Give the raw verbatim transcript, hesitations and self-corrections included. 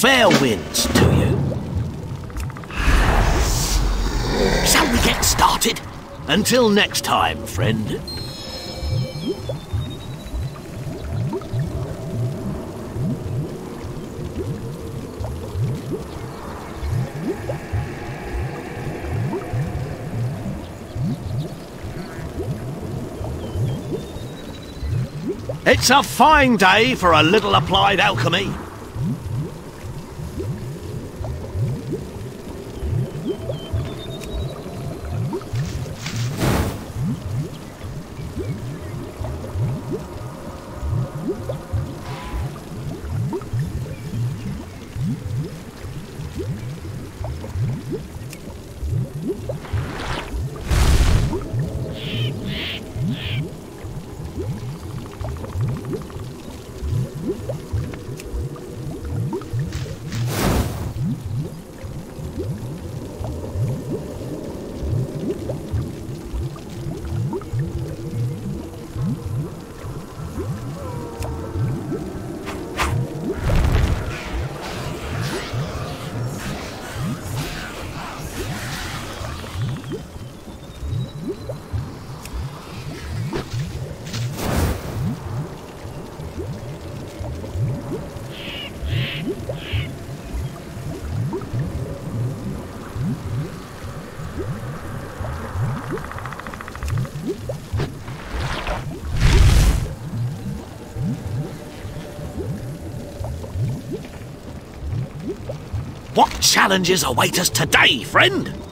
fair winds to you. Shall we get started? Until next time, friend. It's a fine day for a little applied alchemy. What challenges await us today, friend?